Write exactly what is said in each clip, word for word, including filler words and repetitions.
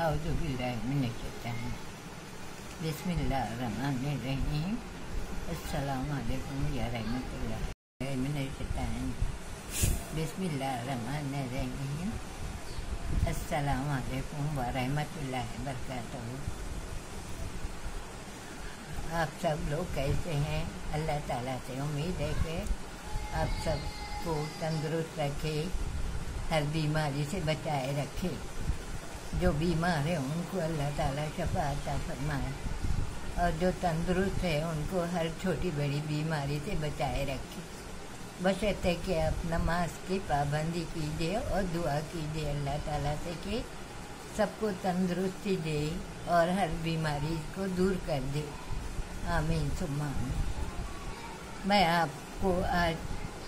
औज़ु बिल्लाहि मिनश शैतानिर रजीम। बिस्मिल्लाहिर्रहमानिर्रहीम। अस्सलामु अलैकुम या रहमतुल्लाहि मिनश शैतानिर रजीम। बिस्मिल्लाहिर्रहमानिर्रहीम। अस्सलामु अलैकुम व रहमतुल्लाहि व बरकातहू। आप सब लोग कैसे हैं? अल्लाह ताला से उम्मीद है कि आप सबको तंदुरुस्त रखे, हर बीमारी से बचाए रखे। जो बीमार है उनको अल्लाह ताला शफा अता फरमाए, और जो तंदुरुस्त है उनको हर छोटी बड़ी बीमारी से बचाए रखे। बशर्ते कि आप नमाज की पाबंदी कीजिए और दुआ कीजिए अल्लाह ताला से कि सबको तंदुरुस्ती दे और हर बीमारी को दूर कर दे। आमीन सुम्मा आमीन। मैं आपको आज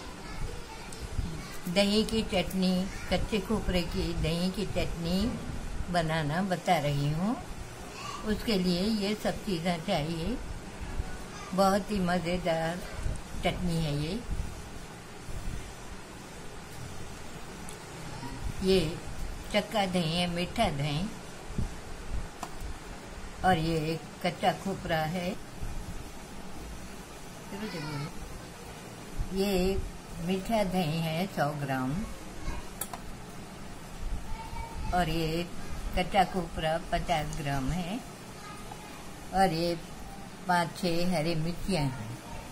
दही की चटनी, कच्चे खोपरे की दही की चटनी बनाना बता रही हूँ। उसके लिए ये सब चीज़ें चाहिए। बहुत ही मज़ेदार चटनी है ये। ये चक्का दही है, मीठा दही, और ये एक कच्चा खोपरा है। ये एक मीठा दही है सौ ग्राम, और ये एक कच्चा खोपरा पचास ग्राम है, और ये पाँच छः हरी मिर्चियाँ हैं।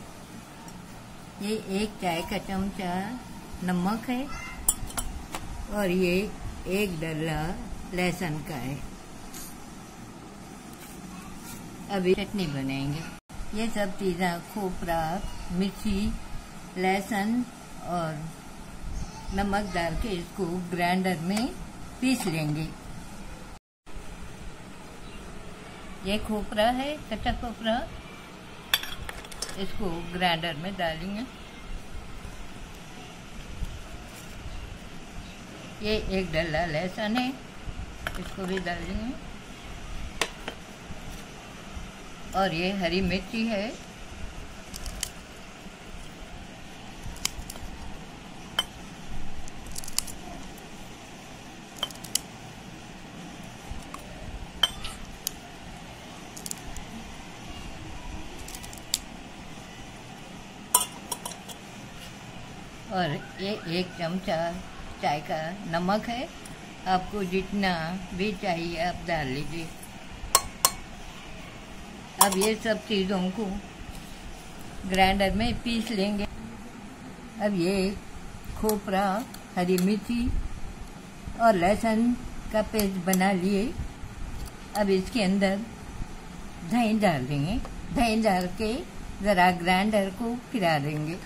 ये एक चाय का चमचा नमक है, और ये एक डल्ला लहसुन का है। अभी चटनी बनाएंगे। ये सब चीज़ें खोपरा, मिर्ची, लहसुन और नमक डाल के इसको ग्राइंडर में पीस लेंगे। ये खोपरा है, कच्चा खोपरा, इसको ग्राइंडर में डालेंगे। ये एक डल्ला लहसुन है, इसको भी डालेंगे, और ये हरी मिर्ची है, और ये एक चमचा चाय का नमक है। आपको जितना भी चाहिए आप डाल लीजिए। अब ये सब चीज़ों को ग्राइंडर में पीस लेंगे। अब ये खोपरा, हरी मिर्ची और लहसुन का पेस्ट बना लिए। अब इसके अंदर दही डाल देंगे। दही डाल के ज़रा ग्राइंडर को फिरा देंगे।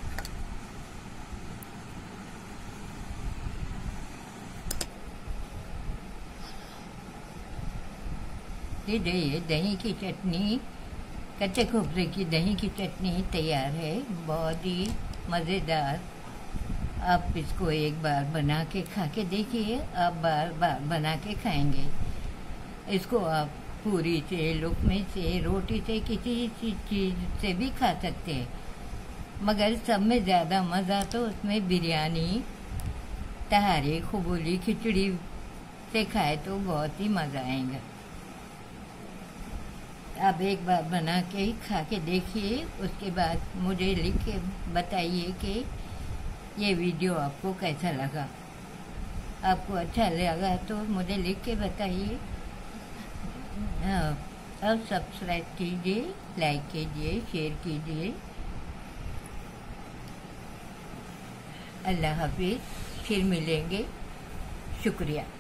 ये दही की चटनी, कच्चे खोपरे की दही की चटनी तैयार है। बहुत ही मज़ेदार। आप इसको एक बार बना के खा के देखिए, आप बार बार बना के खाएंगे। इसको आप पूरी से, लुकमे से, रोटी से, किसी चीज़ से भी खा सकते हैं, मगर सब में ज़्यादा मज़ा तो उसमें बिरयानी, तहारी, खबूली, खिचड़ी से खाए तो बहुत ही मज़ा आएगा। आप एक बार बना के खा के देखिए, उसके बाद मुझे लिख के बताइए कि ये वीडियो आपको कैसा लगा। आपको अच्छा लगा तो मुझे लिख के बताइए। हाँ, अब सब्सक्राइब कीजिए, लाइक कीजिए, शेयर कीजिए। अल्लाह हाफिज़। फिर मिलेंगे। शुक्रिया।